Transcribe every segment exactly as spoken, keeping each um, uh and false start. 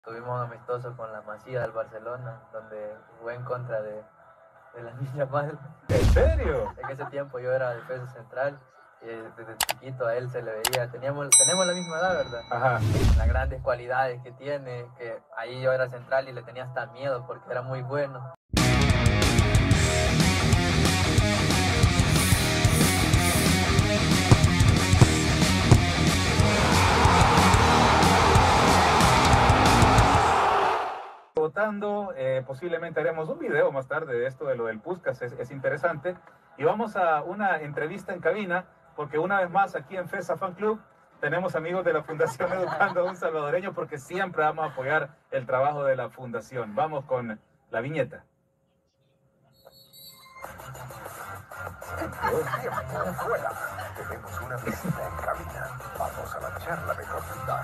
Tuvimos un amistoso con la Masía del Barcelona, donde jugué en contra de, de la Niña Mal. ¿En serio? En ese tiempo yo era defensa central y desde chiquito a él se le veía. Teníamos, tenemos la misma edad, ¿verdad? Ajá. Las grandes cualidades que tiene, que ahí yo era central y le tenía hasta miedo porque era muy bueno. Votando, eh, posiblemente haremos un video más tarde de esto de lo del Puskás, es, es interesante. Y vamos a una entrevista en cabina, porque una vez más aquí en FESA Fan Club tenemos amigos de la Fundación Educando a un Salvadoreño, porque siempre vamos a apoyar el trabajo de la Fundación. Vamos con la viñeta. Tiempo fuera. Tenemos una visita en cabina. Vamos a la charla de consultar.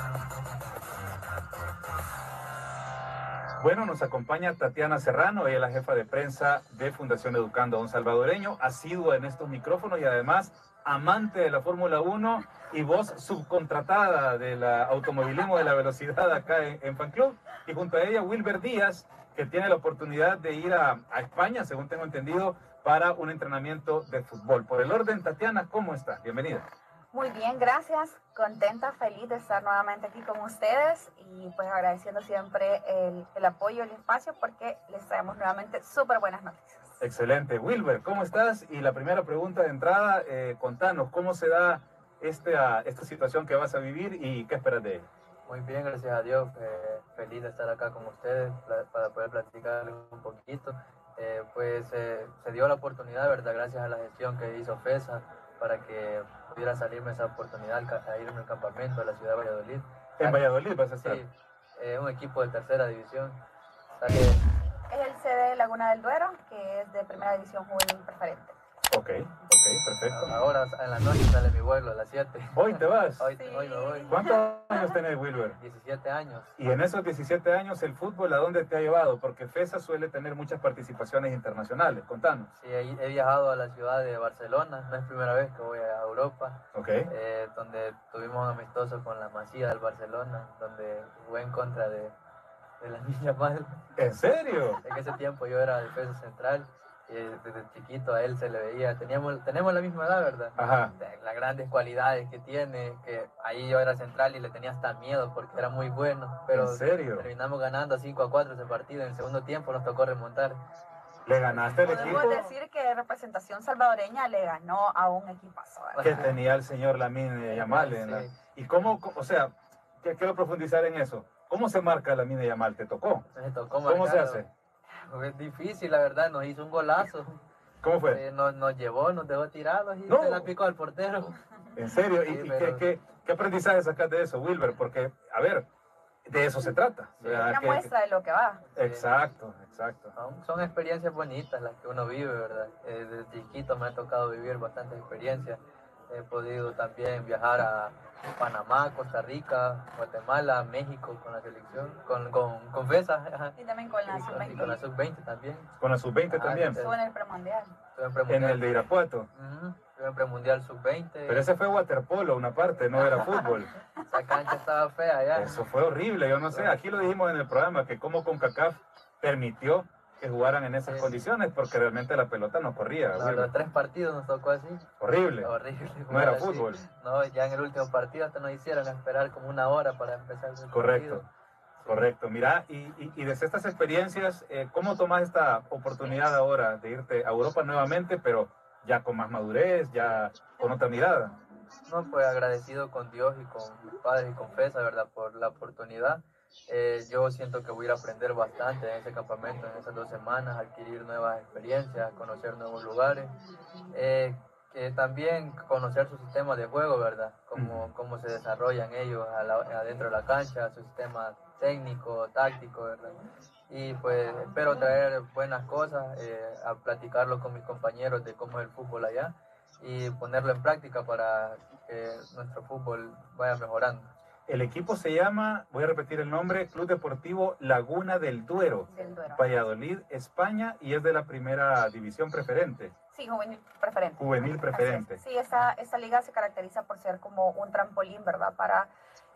Bueno, nos acompaña Tatiana Serrano, ella es la jefa de prensa de Fundación Educando a un Salvadoreño, asidua en estos micrófonos y además amante de la Fórmula uno y voz subcontratada del automovilismo de la velocidad acá en, en Fan Club. Y junto a ella Wilber Díaz, que tiene la oportunidad de ir a, a España, según tengo entendido, para un entrenamiento de fútbol. Por el orden, Tatiana, ¿cómo está? Bienvenida. Muy bien, gracias. Contenta, feliz de estar nuevamente aquí con ustedes y pues agradeciendo siempre el, el apoyo, el espacio, porque les traemos nuevamente súper buenas noticias. Excelente. Wilber, ¿cómo estás? Y la primera pregunta de entrada, eh, contanos, ¿cómo se da esta, esta situación que vas a vivir y qué esperas de ella? Muy bien, gracias a Dios. Eh, feliz de estar acá con ustedes para poder platicar un poquito. Eh, pues eh, se dio la oportunidad, ¿verdad? Gracias a la gestión que hizo FESA para que pudiera salirme esa oportunidad a irme al campamento de la ciudad de Valladolid. ¿En Valladolid vas a estar? Sí, eh, un equipo de tercera división. Sale... Es el C D Laguna del Duero, que es de primera división juvenil preferente. Ok, ok, perfecto. Ahora en la noche sale mi vuelo a las siete. ¿Hoy te vas? Hoy, sí. hoy me voy. ¿Cuántos años tenés, Wilber? diecisiete años. Y en esos diecisiete años, ¿el fútbol a dónde te ha llevado? Porque FESA suele tener muchas participaciones internacionales. Contanos. Sí, he viajado a la ciudad de Barcelona. No es primera vez que voy a Europa. Ok. Eh, donde tuvimos un amistoso con la Masía del Barcelona, donde jugué en contra de, de la Niña Mal. ¿En serio? En ese tiempo yo era defensa central. Y desde chiquito a él se le veía, teníamos, tenemos la misma edad, ¿verdad? Ajá. Las grandes cualidades que tiene, que ahí yo era central y le tenía hasta miedo porque era muy bueno. Pero ¿En serio? terminamos ganando cinco a cuatro ese partido, en el segundo tiempo nos tocó remontar. ¿Le ganaste al equipo? Podemos decir que representación salvadoreña le ganó a un equipazo, ¿verdad? Que tenía el señor Lamine Yamal. En la... ¿Y cómo, o sea, quiero profundizar en eso? ¿Cómo se marca Lamine Yamal? ¿Te tocó? Me tocó ¿Cómo marcarlo. se hace? Es difícil, la verdad, nos hizo un golazo. ¿Cómo fue? Eh, nos, nos llevó, nos dejó tirados y no. se la picó al portero. ¿En serio? Sí, ¿Y, y pero... ¿qué, qué, qué aprendizaje sacas de eso, Wilber? Porque, a ver, de eso se trata. Sí, una que, muestra de lo que va. Exacto, exacto. Son, son experiencias bonitas las que uno vive, ¿verdad? Eh, desde chiquito me ha tocado vivir bastantes experiencias. He podido también viajar a Panamá, Costa Rica, Guatemala, México con la selección, con, con, con FESA. Y también con la sub veinte. Con la sub veinte también. Con la sub veinte ah, también. Estuvo en el premundial. En, premundial. En el de Irapuato. Uh-huh. Estuve en premundial sub veinte. Pero ese fue waterpolo, una parte, no era fútbol. Esa cancha estaba fea ya. Eso fue horrible, yo no sé. Aquí lo dijimos en el programa, que como CONCACAF permitió que jugaran en esas sí. condiciones, porque realmente la pelota no corría. No, los tres partidos nos tocó así. Horrible. Horrible. No era así. fútbol. No, ya en el último partido hasta nos hicieron esperar como una hora para empezar el Correcto. partido. Correcto. Mira, y, y, y desde estas experiencias, eh, ¿cómo tomas esta oportunidad ahora de irte a Europa nuevamente, pero ya con más madurez, ya con otra mirada? No, pues agradecido con Dios y con mis padres y con FESA, ¿verdad? Por la oportunidad. Eh, yo siento que voy a ir a aprender bastante en ese campamento, en esas dos semanas, adquirir nuevas experiencias, conocer nuevos lugares, eh, que también conocer su sistema de juego, ¿verdad? Cómo, cómo se desarrollan ellos a la, adentro de la cancha, su sistema técnico, táctico, ¿verdad? Y pues espero traer buenas cosas, eh, a platicarlo con mis compañeros de cómo es el fútbol allá y ponerlo en práctica para que nuestro fútbol vaya mejorando. El equipo se llama, voy a repetir el nombre, Club Deportivo Laguna del Duero, del Duero. Valladolid, España, y es de la primera división preferente. Sí, juvenil preferente. Juvenil preferente. Sí, esta, esta liga se caracteriza por ser como un trampolín, ¿verdad? Para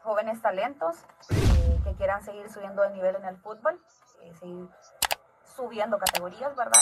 jóvenes talentos eh, que quieran seguir subiendo de nivel en el fútbol, eh, seguir subiendo categorías, ¿verdad?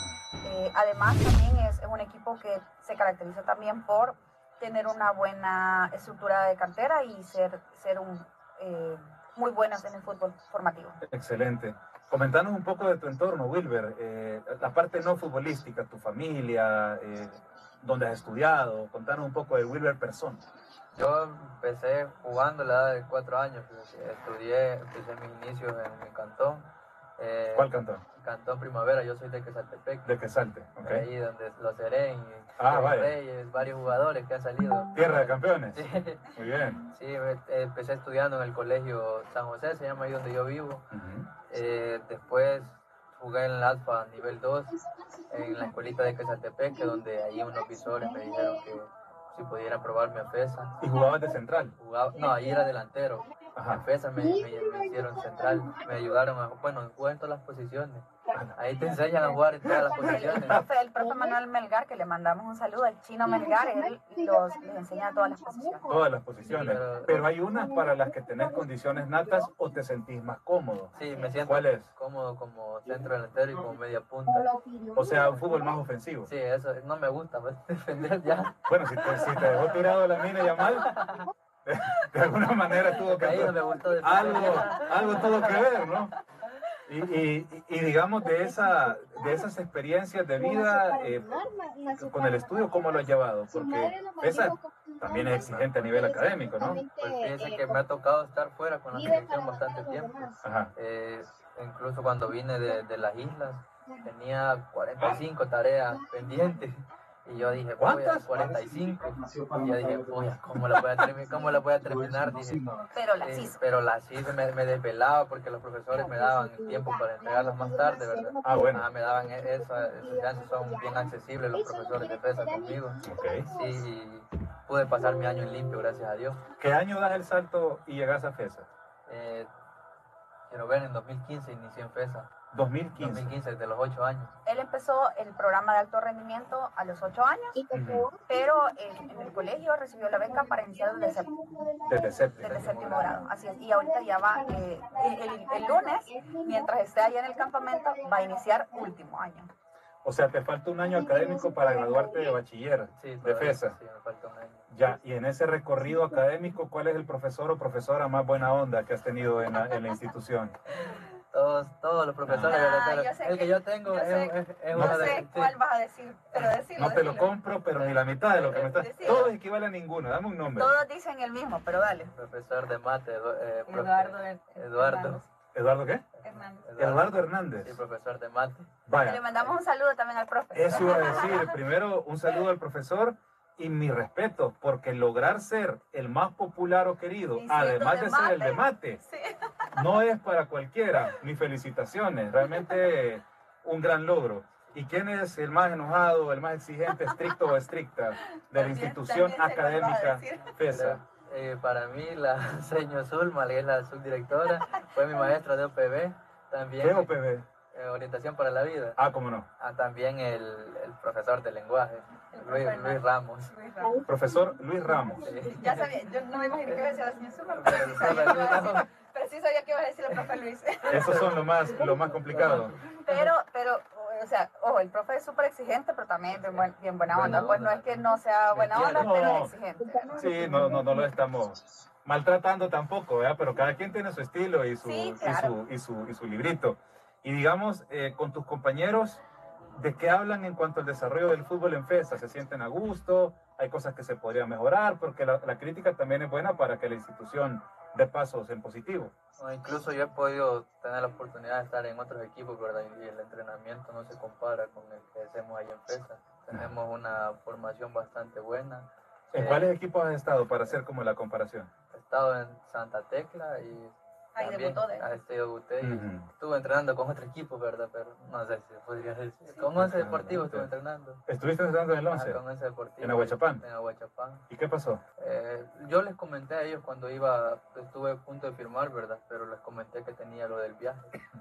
Y eh, además también es, es un equipo que se caracteriza también por tener una buena estructura de cantera y ser, ser un, eh, muy buenos en el fútbol formativo. Excelente. Comentanos un poco de tu entorno, Wilber, eh, la parte no futbolística, tu familia, eh, dónde has estudiado, contanos un poco de Wilber persona. Yo empecé jugando a la edad de cuatro años, estudié, empecé mis inicios en mi cantón. Eh, ¿Cuál cantón? Cantón Primavera, yo soy de Quesaltepec. De Quesalte, ok. Ahí donde los Serén, Ah, los vaya. Reyes, varios jugadores que han salido. Tierra de campeones. Sí. Muy bien. Sí, me- empecé estudiando en el colegio San José, se llama ahí donde yo vivo. Uh-huh. Eh, después jugué en el Alfa nivel dos, en la escuelita de Quesaltepec, donde ahí unos visores me dijeron que si pudiera probarme a FESA. ¿Y jugabas de central? Jugaba, no, ahí era delantero. Ajá. En FESA me, me, me hicieron central, me ayudaron a, bueno, jugué en todas las posiciones. Ahí te enseñan a jugar en todas las El, posiciones. el profe, el profe Manuel Melgar, que le mandamos un saludo, el chino Melgar, él los, les enseña todas las posiciones. Todas las posiciones. Pero hay unas para las que tenés condiciones natas o te sentís más cómodo. Sí, me siento ¿Cuál es? cómodo como centro delantero y como media punta. O sea, un fútbol más ofensivo. Sí, eso no me gusta, pues, defender ya. Bueno, si te, si te dejó tirado la mina ya mal, de, de alguna manera tuvo que Ahí no me gustó defender. algo, algo tuvo que ver, ¿no? Y, y, y digamos, de, esa, de esas experiencias de vida eh, con el estudio, ¿cómo lo has llevado? Porque esa también es exigente a nivel académico, ¿no? Pues fíjense que me ha tocado estar fuera con la selección bastante tiempo. Ajá. Eh, incluso cuando vine de, de las islas, tenía cuarenta y cinco tareas pendientes. Y yo dije, voy a ¿Cuántas? cuarenta y cinco. Y yo dije, voy a, ¿cómo la voy a, termi- cómo la voy a terminar? Dije, Pero las sí, hizo. pero las hice, me, me desvelaba porque los profesores me daban el tiempo para entregarlas más tarde, ¿verdad? Ah, bueno. Ah, me daban e- esa, esos chances, son bien accesibles los profesores de FESA conmigo. Ok. Sí, y pude pasar mi año en limpio, gracias a Dios. ¿Qué año das el salto y llegas a FESA? Eh, quiero ver, en dos mil quince inicié en FESA. dos mil quince. dos mil quince, desde los ocho años. Él empezó el programa de alto rendimiento a los ocho años, Ujú. pero en, en el colegio recibió la beca para iniciar desde séptimo, Desde séptimo. desde séptimo grado. Así es. Y ahorita ya va, eh, el, el lunes, mientras esté allá en el campamento, va a iniciar último año. O sea, te falta un año académico para graduarte de bachiller, Sí, de todavía, FESA. Sí, me falta un año. Ya, y en ese recorrido académico, ¿cuál es el profesor o profesora más buena onda que has tenido en la, en la institución? Todos, todos los profesores, Ah, ¿verdad? Pero yo sé el que que- yo tengo yo es, sé- es, es No una de... sé sí. cuál vas a decir, pero decirlo. No te lo decirlo. compro, pero ni la mitad de lo que me estás... Decilo. Todos equivalen a ninguno, dame un nombre. Todos dicen el mismo, pero dale. Profesor de mate, Edu- eh, profe- Eduardo. Her- Eduardo. ¿Eduardo qué? Hernández. Eduardo Hernández. Sí, profesor de mate. Le Vaya, mandamos un saludo también al profe. eso iba a decir. Primero, un saludo al profesor y mi respeto, porque lograr ser el más popular o querido, Y siendo además de de ser el de mate. mate, Sí. no es para cualquiera. Mis felicitaciones, realmente un gran logro. ¿Y quién es el más enojado, el más exigente, estricto o estricta de la También- institución también sé cuál vas a académica decir. FESA? Eh, para mí, la señora Zulma, que es la subdirectora, fue mi maestra de O P B. También ¿Qué O P B? eh, orientación para la vida. Ah, cómo no. Ah, también el, el profesor de lenguaje, Luis, Luis Ramos. Luis Ramos. Profesor Luis Ramos. Sí. Ya sabía, yo no me imaginé que iba a decir la señora Zulma, Pero pero, el sí sabía profe que iba a Luis decir- pero sí sabía que iba a decir el profe Luis. Esos son lo más, lo más complicado. Pero, pero, o sea, ojo, el profe es súper exigente, pero también bien, buen- bien buena onda. Pues no es que no sea buena onda, No. pero es exigente. Sí, no, no, no lo estamos maltratando tampoco, ¿verdad? Pero cada quien tiene su estilo y su, Sí, y claro. su, y su, y su librito. Y digamos, eh, con tus compañeros, ¿de qué hablan en cuanto al desarrollo del fútbol en FESA? ¿Se sienten a gusto? ¿Hay cosas que se podrían mejorar? Porque la, la crítica también es buena para que la institución dé pasos en positivo. No, incluso yo he podido tener la oportunidad de estar en otros equipos, ¿verdad? Y el entrenamiento no se compara con el que hacemos ahí en FESA. Tenemos una formación bastante buena. ¿En Eh, cuáles equipos has estado para hacer como la comparación? He estado en Santa Tecla y Ahí también debutó de a este debuté y Ujú. estuve entrenando con otro equipo, ¿verdad? Pero no sé si podría decir. Con Once Deportivo estuve entrenando. ¿Estuviste entrenando en el Ajá, once? con Once Deportivo. ¿En Aguachapán? En Aguachapán. ¿Y qué pasó? Eh, yo les comenté a ellos cuando iba, estuve a punto de firmar, ¿verdad? Pero les comenté que tenía lo del viaje.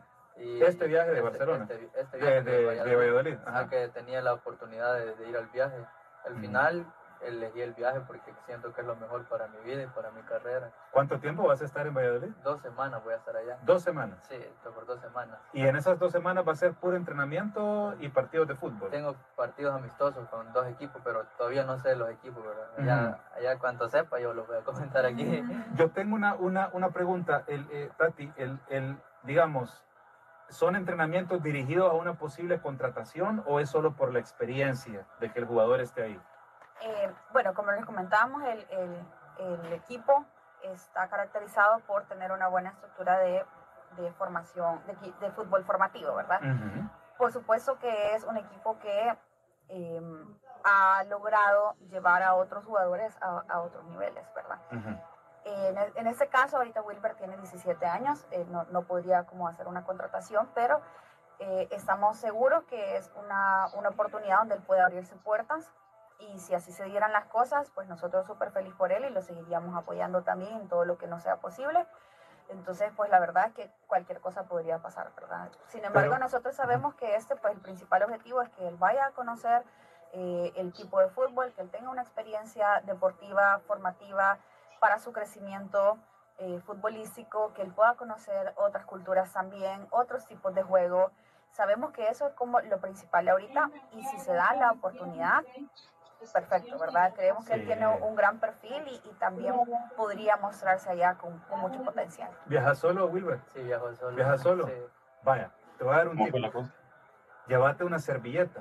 Y Este viaje de Barcelona. Este, este De, viaje de, de Valladolid. Ajá, Ajá. que tenía la oportunidad de, de ir al viaje. Al Ujú. final elegí el viaje porque siento que es lo mejor para mi vida y para mi carrera. ¿Cuánto tiempo vas a estar en Valladolid? Dos semanas voy a estar allá. ¿Dos semanas? Sí, por dos semanas. ¿Y en esas dos semanas va a ser puro entrenamiento y partidos de fútbol? Tengo partidos amistosos con dos equipos, pero todavía no sé los equipos, ¿verdad? Allá, uh-huh. allá cuanto sepa yo los voy a comentar aquí. Yo tengo una, una, una pregunta, el, eh, Tati, el, el, digamos, ¿son entrenamientos dirigidos a una posible contratación o es solo por la experiencia de que el jugador esté ahí? Eh, bueno, como les comentábamos, el, el, el equipo está caracterizado por tener una buena estructura de, de formación, de, de fútbol formativo, ¿verdad? Uh-huh. Por supuesto que es un equipo que eh, ha logrado llevar a otros jugadores a, a otros niveles, ¿verdad? Uh-huh. En, en este caso, ahorita Wilber tiene diecisiete años, eh, no, no podría como hacer una contratación, pero eh, estamos seguros que es una, una oportunidad donde él puede abrirse puertas, y si así se dieran las cosas, pues nosotros súper feliz por él y lo seguiríamos apoyando también en todo lo que no sea posible. Entonces, pues la verdad es que cualquier cosa podría pasar, ¿verdad? Sin embargo, pero nosotros sabemos que este, pues el principal objetivo es que él vaya a conocer eh, el tipo de fútbol, que él tenga una experiencia deportiva, formativa, para su crecimiento eh, futbolístico, que él pueda conocer otras culturas también, otros tipos de juego. Sabemos que eso es como lo principal ahorita, y si se da la oportunidad, perfecto, ¿verdad? Creemos que sí. Él tiene un gran perfil y, y también podría mostrarse allá con, con mucho potencial. ¿Viajas solo, Wilber? Sí, viajo solo. ¿Viajas solo? Sí. Vaya, te voy a dar un tip. Llévate una servilleta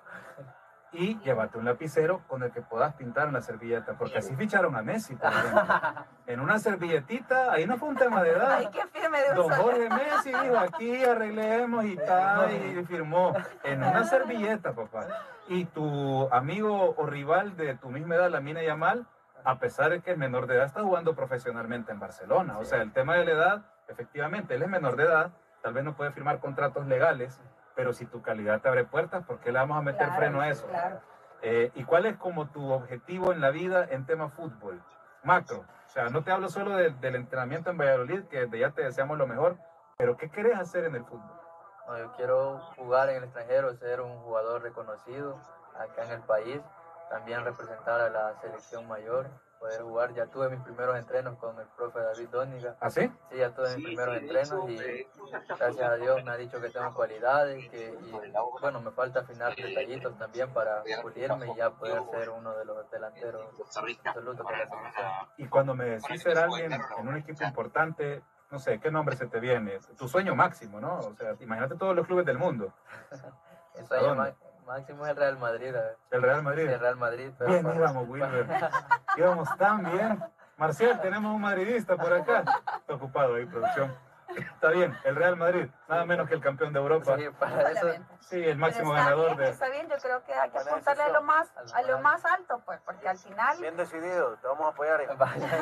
y llévate un lapicero con el que puedas pintar una servilleta, porque así ficharon a Messi, por ejemplo. En una servilletita, ahí no fue un tema de edad. Ay, qué firme de un Don Jorge Messi dijo, aquí arreglemos y tal, y firmó. En una servilleta, papá. Y tu amigo o rival de tu misma edad, Lamine Yamal, a pesar de que es menor de edad, está jugando profesionalmente en Barcelona. O sea, el tema de la edad, efectivamente, él es menor de edad, tal vez no puede firmar contratos legales, pero si tu calidad te abre puertas, ¿por qué le vamos a meter claro, freno a eso? Claro. Eh, ¿Y cuál es como tu objetivo en la vida en tema fútbol? Macro. O sea, no te hablo solo de, del entrenamiento en Valladolid, que de ya te deseamos lo mejor, pero ¿qué querés hacer en el fútbol? No, yo quiero jugar en el extranjero, ser un jugador reconocido acá en el país, también representar a la selección mayor, poder jugar. Ya tuve mis primeros entrenos con el profe David Dóniga. ¿Ah, sí? Sí, ya tuve mis primeros entrenos y gracias a Dios me ha dicho que tengo cualidades, que, y bueno, me falta afinar detallitos también para pulirme y ya poder ser uno de los delanteros absolutos de la selección. Y cuando me decís ser alguien en un equipo importante, no sé, ¿qué nombre se te viene? Tu sueño máximo, ¿no? O sea, imagínate todos los clubes del mundo. El sueño máximo es el Real Madrid. ¿El Real Madrid? Sí, el Real Madrid. Pero bien, para... íbamos, Wilber. Íbamos tan bien. Marcial, tenemos un madridista por acá. Está ocupado ahí, producción. Está bien, el Real Madrid, nada menos que el campeón de Europa. Sí, para eso. Sí, el máximo está ganador bien, de... Está bien, yo creo que hay que apuntarle a lo más, a lo más alto, pues, porque al final... Bien decidido, te vamos a apoyar. En...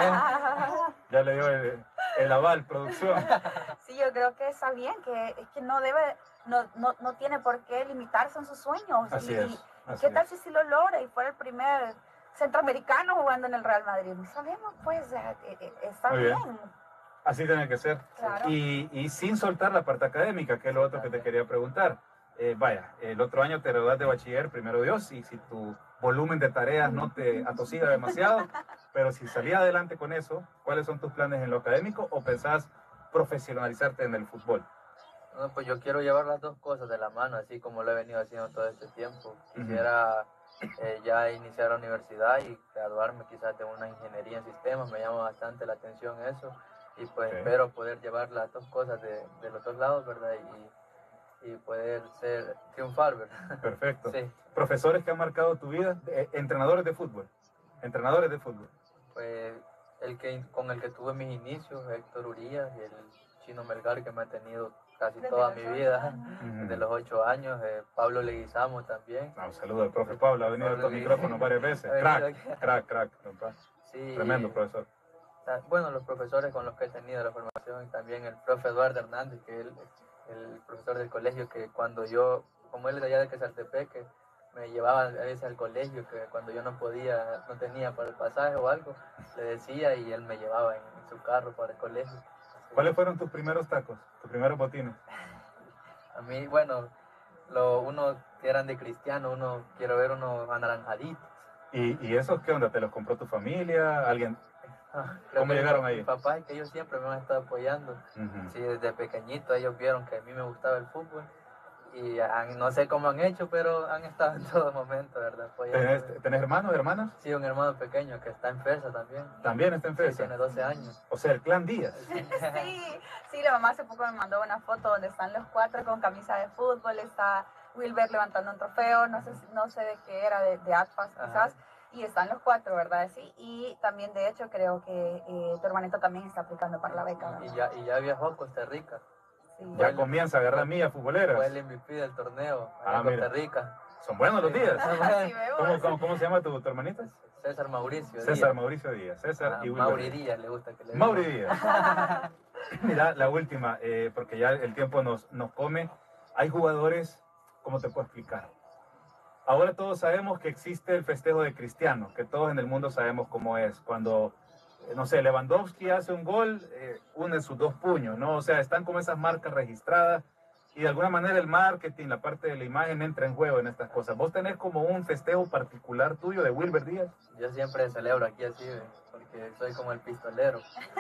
Ya le dio el, el aval, producción. Sí, yo creo que está bien, que es que no debe, no, no, no tiene por qué limitarse en sus sueños. Así y, es. Así ¿qué tal es. si sí lo logra y fuera el primer centroamericano jugando en el Real Madrid? No sabemos, pues, está Muy bien. bien. Así tiene que ser. Claro. Y, y sin soltar la parte académica, que es lo otro que te quería preguntar. Eh, vaya, el otro año te gradúas de bachiller, primero Dios, y si tu volumen de tareas no te atosiga demasiado, pero si salías adelante con eso, ¿cuáles son tus planes en lo académico o pensás profesionalizarte en el fútbol? No, pues yo quiero llevar las dos cosas de la mano, así como lo he venido haciendo todo este tiempo. Quisiera eh, ya iniciar la universidad y graduarme quizás de una ingeniería en sistemas, me llama bastante la atención eso. Y pues okay. espero poder llevar las dos cosas de, de los dos lados, ¿verdad? Y, y poder ser, triunfar, ¿verdad? Perfecto. Sí. ¿Profesores que han marcado tu vida? Eh, ¿Entrenadores de fútbol? ¿Entrenadores de fútbol? Pues el que, con el que tuve mis inicios, Héctor Urías, y el Chino Melgar, que me ha tenido casi toda mi vida, uh-huh. desde los ocho años. Eh, Pablo Leguizamo también. Un saludo al profe Pablo, ha venido a estos micrófonos varias veces. Crack, crack, crack. Sí, tremendo profesor. Bueno, los profesores con los que he tenido la formación, y también el profe Eduardo Hernández, que es el, el profesor del colegio, que cuando yo, como él es de allá de Quesaltepeque, me llevaba a veces al colegio, que cuando yo no podía, no tenía para el pasaje o algo, le decía y él me llevaba en, en su carro para el colegio. ¿Cuáles fueron tus primeros tacos, tus primeros botines? A mí, bueno, lo, unos que eran de Cristiano, uno, quiero ver unos anaranjaditos. ¿Y, ¿Y esos qué onda? ¿Te los compró tu familia? ¿Alguien? Ah, ¿Cómo creo que llegaron mi- ahí? Mi papá es que ellos siempre me han estado apoyando. Ujú. Sí, desde pequeñito ellos vieron que a mí me gustaba el fútbol y han- no sé cómo han hecho, pero han estado en todo momento, ¿verdad? Apoyándome. ¿Tenés, ¿Tenés hermanos, hermanas? Sí, un hermano pequeño que está en FESA también. También está en Sí, FESA. tiene doce años. O sea, el clan Díaz. Sí, sí, la mamá hace poco me mandó una foto donde están los cuatro con camisa de fútbol, está Wilber levantando un trofeo, no sé, si- no sé de qué era, de, de Atpas quizás, y están los cuatro, ¿verdad? Sí, y también de hecho creo que eh, tu hermanito también está aplicando para la beca, Y ¿verdad? ya, y ya viajó a Costa Rica. Sí. Ya Fue- comienza a agarrar millas Fue futboleras. el M V P del torneo allá Ah, en Costa mira. Rica. Son buenos los días. Así vemos. ¿Cómo, cómo, cómo se llama tu, tu hermanito? César Mauricio. César Díaz. Mauricio Díaz. César Ah, y Wilber Mauri Díaz. Díaz le gusta que le Mauri digan. Díaz. Mira, la última, eh, porque ya el tiempo nos, nos come. Hay jugadores, ¿cómo te puedo explicar? Ahora todos sabemos que existe el festejo de Cristiano, que todos en el mundo sabemos cómo es. Cuando, eh, no sé, Lewandowski hace un gol, eh, une sus dos puños, ¿no? O sea, están como esas marcas registradas y de alguna manera el marketing, la parte de la imagen entra en juego en estas cosas. ¿Vos tenés como un festejo particular tuyo de Wilber Díaz? Yo siempre celebro aquí así, ve, porque soy como el pistolero.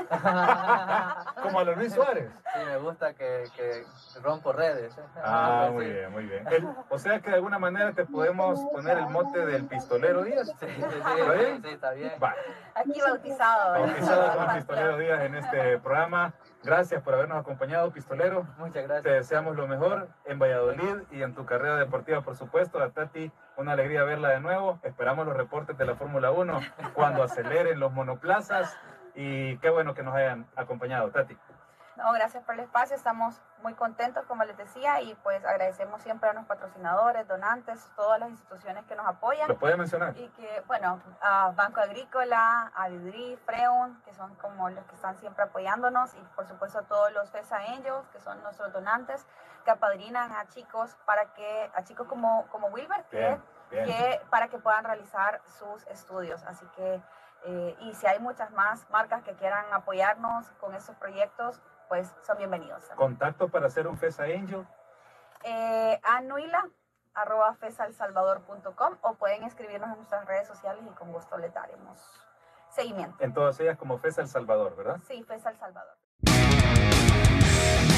Como a los Luis Suárez. Sí, me gusta que, que rompo redes. ¿eh? Ah, Sí. muy bien, muy bien. El- o sea que de alguna manera te podemos poner el mote del pistolero Díaz. Sí, sí, sí, ¿Está bien? sí, está bien. Va, Aquí bautizado, ¿verdad? bautizado como Pistolero Díaz en este programa. Gracias por habernos acompañado, Pistolero. Muchas Te gracias. deseamos lo mejor en Valladolid y en tu carrera deportiva, por supuesto. A Tati, una alegría verla de nuevo. Esperamos los reportes de la Fórmula uno cuando aceleren los monoplazas. Y qué bueno que nos hayan acompañado, Tati. No, gracias por el espacio, estamos muy contentos, como les decía, y pues agradecemos siempre a los patrocinadores, donantes, todas las instituciones que nos apoyan. ¿Los puede mencionar? Y que, bueno, a Banco Agrícola, a Vidri, Freun, que son como los que están siempre apoyándonos, y por supuesto a todos los FESA Angels, que son nuestros donantes, que apadrinan a chicos para que, a chicos como, como Wilber, que, Bien, bien. que para que puedan realizar sus estudios. Así que, eh, y si hay muchas más marcas que quieran apoyarnos con estos proyectos, pues son bienvenidos también. Contacto para hacer un FESA Angel. Eh, a nuila arroba fesalsalvador punto com o pueden escribirnos en nuestras redes sociales y con gusto les daremos seguimiento. En todas ellas como FESA El Salvador, ¿verdad? Sí, Fesa El Salvador.